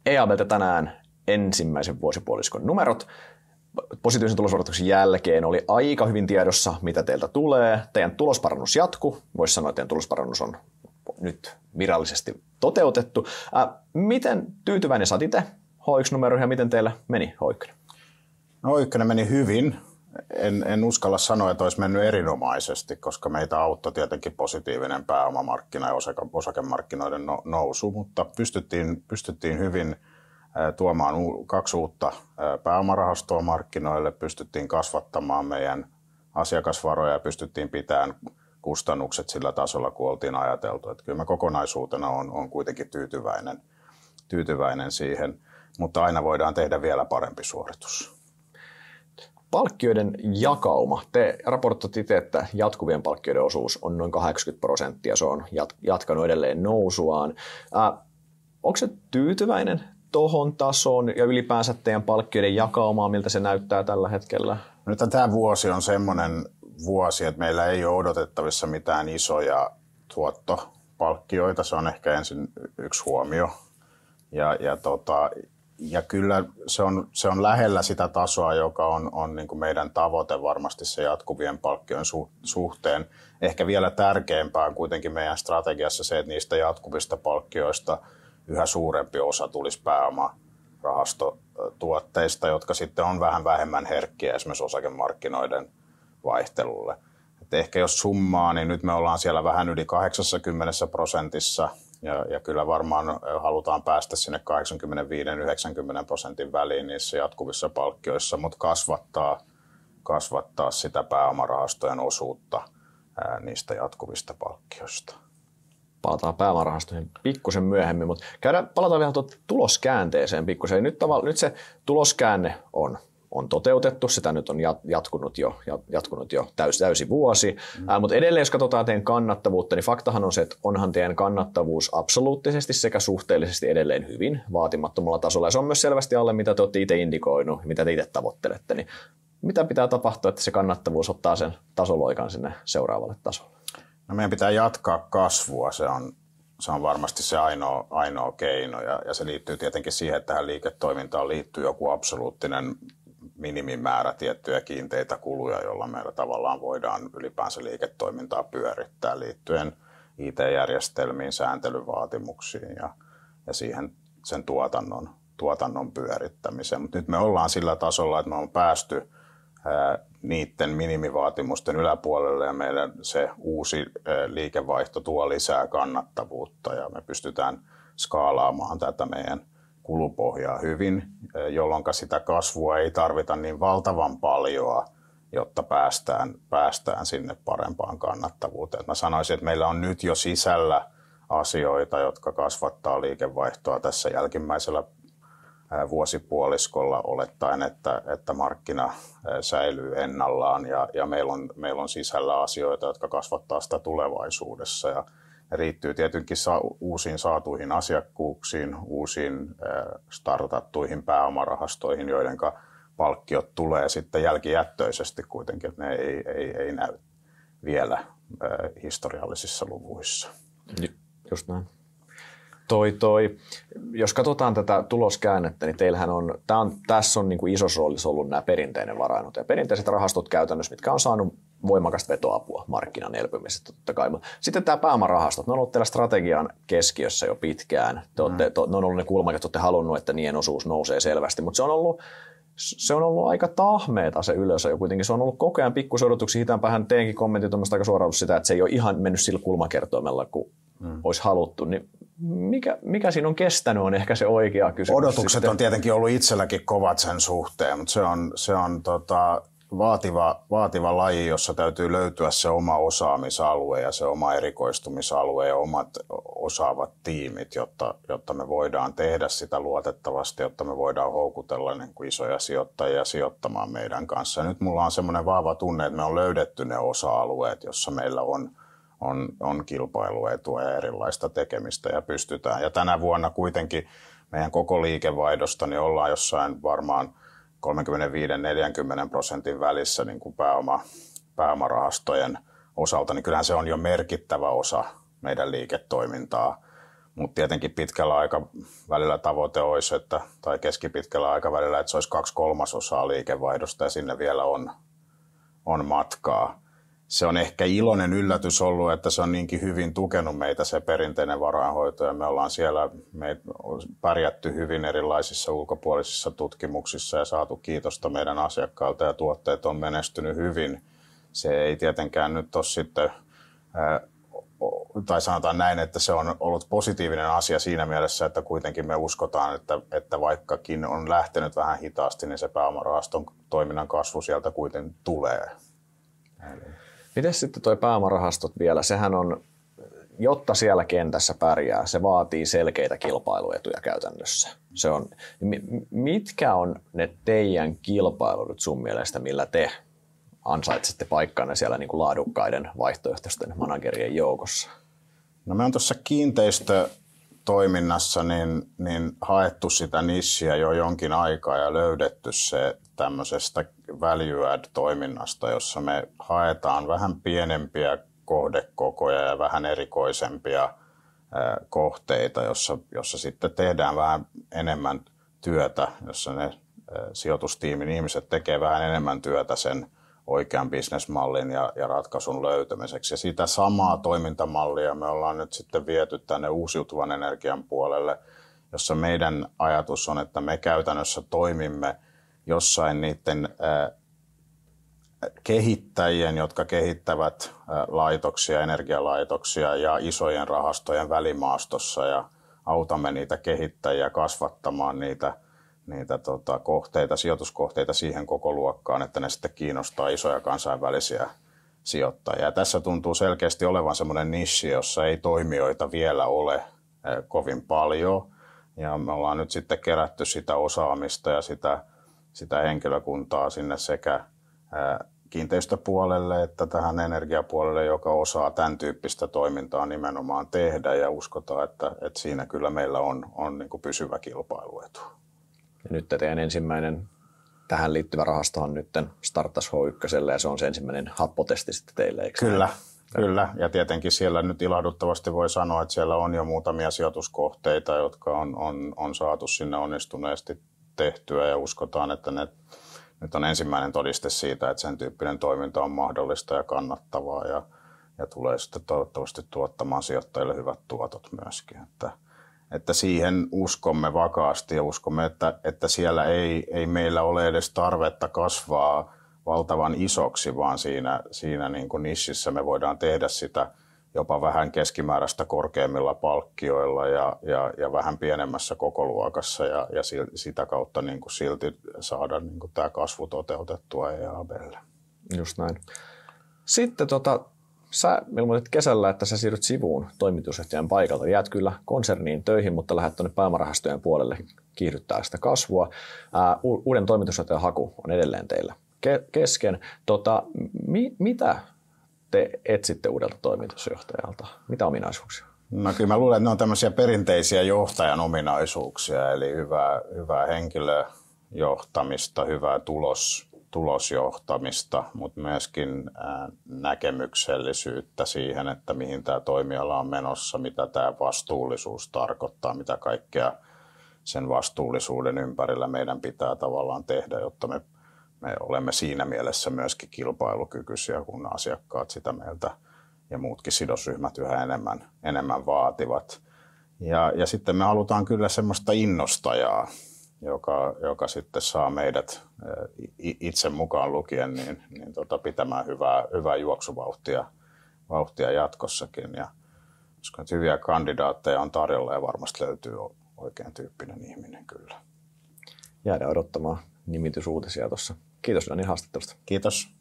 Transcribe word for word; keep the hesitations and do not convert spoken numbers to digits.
E A B:ltä tänään ensimmäisen vuosipuoliskon numerot. Positiivisen tulosodotuksen jälkeen oli aika hyvin tiedossa, mitä teiltä tulee. Teidän tulosparannus jatkuu. Voisi sanoa, että teidän tulosparannus on nyt virallisesti toteutettu. Äh, miten tyytyväinen sä itse H yksi-numeroihin ja miten teillä meni H yksi? No H yksi meni hyvin. En, en uskalla sanoa, että olisi mennyt erinomaisesti, koska meitä auttoi tietenkin positiivinen pääomamarkkina ja osake, osakemarkkinoiden no, nousu, mutta pystyttiin, pystyttiin hyvin tuomaan kaksi uutta pääomarahastoa markkinoille, pystyttiin kasvattamaan meidän asiakasvaroja ja pystyttiin pitämään kustannukset sillä tasolla, kun oltiin ajateltu. Että kyllä mä kokonaisuutena on, on kuitenkin tyytyväinen, tyytyväinen siihen, mutta aina voidaan tehdä vielä parempi suoritus. Palkkioiden jakauma. Te raportoitte itse, että jatkuvien palkkioiden osuus on noin kahdeksankymmentä prosenttia. Se on jatkanut edelleen nousuaan. Äh, onko se tyytyväinen tohon tasoon ja ylipäänsä teidän palkkioiden jakaumaa, miltä se näyttää tällä hetkellä? Nyt tämä vuosi on semmoinen vuosi, että meillä ei ole odotettavissa mitään isoja tuottopalkkioita. Se on ehkä ensin yksi huomio. Ja, ja, tota, ja kyllä se on, se on lähellä sitä tasoa, joka on, on niin kuin meidän tavoite varmasti se jatkuvien palkkioiden su, suhteen. Ehkä vielä tärkeämpää on kuitenkin meidän strategiassa se, että niistä jatkuvista palkkioista yhä suurempi osa tulisi pääomarahastotuotteista, jotka sitten on vähän vähemmän herkkiä esimerkiksi osakemarkkinoiden vaihtelulle. Et ehkä jos summaa, niin nyt me ollaan siellä vähän yli kahdeksankymmentä prosentissa ja, ja kyllä varmaan halutaan päästä sinne kahdeksankymmentäviisi yhdeksänkymmentä prosentin väliin niissä jatkuvissa palkkioissa, mutta kasvattaa, kasvattaa sitä pääomarahastojen osuutta ää, niistä jatkuvista palkkioista. Palataan pääomarahastoihin pikkusen myöhemmin, mutta käydään, palataan vielä tuot tuloskäänteeseen pikkusen. Nyt, nyt se tuloskäänne on, on toteutettu, sitä nyt on jatkunut jo, jatkunut jo täysi, täysi vuosi, mm. äh, mutta edelleen jos katsotaan teidän kannattavuutta, niin faktahan on se, että onhan teidän kannattavuus absoluuttisesti sekä suhteellisesti edelleen hyvin vaatimattomalla tasolla, ja se on myös selvästi alle, mitä te olette itse indikoinut, mitä te itse tavoittelette, niin mitä pitää tapahtua, että se kannattavuus ottaa sen tasoloikan sinne seuraavalle tasolle? No meidän pitää jatkaa kasvua, se on, se on varmasti se ainoa, ainoa keino ja, ja se liittyy tietenkin siihen, että tähän liiketoimintaan liittyy joku absoluuttinen minimimäärä tiettyjä kiinteitä kuluja, jolla meillä tavallaan voidaan ylipäänsä liiketoimintaa pyörittää liittyen I T-järjestelmiin, sääntelyvaatimuksiin ja, ja siihen sen tuotannon, tuotannon pyörittämiseen. Mutta nyt me ollaan sillä tasolla, että me on päästy ää, niiden minimivaatimusten yläpuolelle ja meidän se uusi liikevaihto tuo lisää kannattavuutta ja me pystytään skaalaamaan tätä meidän kulupohjaa hyvin, jolloin sitä kasvua ei tarvita niin valtavan paljoa, jotta päästään, päästään sinne parempaan kannattavuuteen. Mä sanoisin, että meillä on nyt jo sisällä asioita, jotka kasvattaa liikevaihtoa tässä jälkimmäisellä vuosipuoliskolla olettaen, että, että markkina säilyy ennallaan ja, ja meillä, on, meillä on sisällä asioita, jotka kasvattaa sitä tulevaisuudessa. Ja ne riittyy tietenkin sa- uusiin saatuihin asiakkuuksiin, uusiin startattuihin pääomarahastoihin, joiden palkkiot tulee sitten jälkijättöisesti kuitenkin, että ne ei, ei, ei näy vielä historiallisissa luvuissa. Just näin. Toi, toi. Jos katsotaan tätä tuloskäännettä, niin teillähän on, tää on tässä on niin kuin isossa roolissa ollut nämä perinteinen varainot ja perinteiset rahastot käytännössä, mitkä on saanut voimakasta vetoapua markkinan elpymisestä totta kai. Sitten tämä pääomarahastot, ne on ollut teillä strategian keskiössä jo pitkään. Te olette, to, ne on ollut ne kulmat, että olette halunnut, että niiden osuus nousee selvästi, mutta se on ollut Se on ollut aika tahmeeta se ylös ja kuitenkin se on ollut koko ajan pikkusen odotuksia hitäänpähän. Teenkin kommentit on aika suoraan sitä, että se ei ole ihan mennyt sillä kulmakertoimella, kun hmm. olisi haluttu. Niin mikä, mikä siinä on kestänyt on ehkä se oikea kysymys. Odotukset sitten. On tietenkin ollut itselläkin kovat sen suhteen, mutta se on, se on tota, vaativa, vaativa laji, jossa täytyy löytyä se oma osaamisalue ja se oma erikoistumisalue ja omat osaavat tiimit, jotta, jotta me voidaan tehdä sitä luotettavasti, jotta me voidaan houkutella niin kuin isoja sijoittajia sijoittamaan meidän kanssa. Ja nyt mulla on semmoinen vahva tunne, että me on löydetty ne osa-alueet, jossa meillä on, on, on kilpailuetua ja erilaista tekemistä ja pystytään. Ja tänä vuonna kuitenkin meidän koko liikevaihdosta niin ollaan jossain varmaan kolmekymmentäviisi neljäkymmentä prosentin välissä niin kuin pääoma, pääomarahastojen osalta, niin kyllähän se on jo merkittävä osa meidän liiketoimintaa. Mutta tietenkin pitkällä aikavälillä tavoite olisi, että, tai keskipitkällä aikavälillä, että se olisi kaksi kolmasosaa liikevaihdosta ja sinne vielä on, on matkaa. Se on ehkä iloinen yllätys ollut, että se on niinkin hyvin tukenut meitä se perinteinen varainhoito ja me ollaan siellä me pärjätty hyvin erilaisissa ulkopuolisissa tutkimuksissa ja saatu kiitosta meidän asiakkailta ja tuotteet on menestynyt hyvin. Se ei tietenkään nyt ole sitten, tai sanotaan näin, että se on ollut positiivinen asia siinä mielessä, että kuitenkin me uskotaan, että, että vaikkakin on lähtenyt vähän hitaasti, niin se pääomarahaston toiminnan kasvu sieltä kuitenkin tulee. Miten sitten tuo pääomarahastot vielä? Sehän on, jotta siellä kentässä pärjää, se vaatii selkeitä kilpailuetuja käytännössä. Se on, mitkä on ne teidän kilpailut sun mielestä, millä te ansaitsette paikkanne siellä niin kuin laadukkaiden vaihtoehtoisten managerien joukossa? No me on tuossa kiinteistötoiminnassa niin, niin haettu sitä nissiä jo jonkin aikaa ja löydetty se tämmöisestä value add-toiminnasta, jossa me haetaan vähän pienempiä kohdekokoja ja vähän erikoisempia kohteita, jossa, jossa sitten tehdään vähän enemmän työtä, jossa ne sijoitustiimin ihmiset tekee vähän enemmän työtä sen oikean bisnesmallin ja, ja ratkaisun löytämiseksi. Ja sitä samaa toimintamallia me ollaan nyt sitten viety tänne uusiutuvan energian puolelle, jossa meidän ajatus on, että me käytännössä toimimme jossain niiden äh, kehittäjien, jotka kehittävät äh, laitoksia, energialaitoksia ja isojen rahastojen välimaastossa ja autamme niitä kehittäjiä kasvattamaan niitä niitä tota, kohteita, sijoituskohteita siihen koko luokkaan, että ne sitten kiinnostaa isoja kansainvälisiä sijoittajia. Ja tässä tuntuu selkeästi olevan semmoinen niche, jossa ei toimijoita vielä ole eh, kovin paljon. Ja me ollaan nyt sitten kerätty sitä osaamista ja sitä, sitä henkilökuntaa sinne sekä eh, kiinteistöpuolelle että tähän energiapuolelle, joka osaa tämän tyyppistä toimintaa nimenomaan tehdä. Ja uskotaan, että, että siinä kyllä meillä on, on niin kuin pysyvä kilpailuetu. Ja nyt teidän ensimmäinen tähän liittyvä rahastohan nyt starttasi H yksi ja se on se ensimmäinen happotesti sitten teille, eikö? Kyllä, näin? Kyllä. Ja tietenkin siellä nyt ilahduttavasti voi sanoa, että siellä on jo muutamia sijoituskohteita, jotka on, on, on saatu sinne onnistuneesti tehtyä ja uskotaan, että ne nyt on ensimmäinen todiste siitä, että sen tyyppinen toiminta on mahdollista ja kannattavaa ja, ja tulee sitten toivottavasti tuottamaan sijoittajille hyvät tuotot myöskin. Että Että siihen uskomme vakaasti ja uskomme, että, että siellä ei, ei meillä ole edes tarvetta kasvaa valtavan isoksi, vaan siinä, siinä niin kuin nississä me voidaan tehdä sitä jopa vähän keskimääräistä korkeammilla palkkioilla ja, ja, ja vähän pienemmässä kokoluokassa ja, ja sitä kautta niin kuin silti saada niin kuin tämä kasvu toteutettua E A B:lle. Just näin. Sitten tota... Sä ilmoitit kesällä, että sä siirryt sivuun toimitusjohtajan paikalta. Jäät kyllä konserniin töihin, mutta lähdet tuonne pääomarahastojen puolelle kiihdyttää sitä kasvua. Ää, uuden toimitusjohtajan haku on edelleen teillä ke- kesken. Tota, mi- mitä te etsitte uudelta toimitusjohtajalta? Mitä ominaisuuksia? No kyllä mä luulen, että ne on tämmöisiä perinteisiä johtajan ominaisuuksia, eli hyvää, hyvää henkilöjohtamista, hyvää tulos. tulosjohtamista, mutta myöskin näkemyksellisyyttä siihen, että mihin tämä toimiala on menossa, mitä tämä vastuullisuus tarkoittaa, mitä kaikkea sen vastuullisuuden ympärillä meidän pitää tavallaan tehdä, jotta me, me olemme siinä mielessä myöskin kilpailukykyisiä, kun asiakkaat sitä meiltä ja muutkin sidosryhmät yhä enemmän, enemmän vaativat. Ja, ja sitten me halutaan kyllä semmoista innostajaa, Joka, joka sitten saa meidät itse mukaan lukien niin, niin tota, pitämään hyvää, hyvää juoksuvauhtia vauhtia jatkossakin. Ja koska hyviä kandidaatteja on tarjolla ja varmasti löytyy oikein tyyppinen ihminen kyllä. Jäädään odottamaan nimitysuutisia tuossa. Kiitos Dani haastattelusta. Kiitos.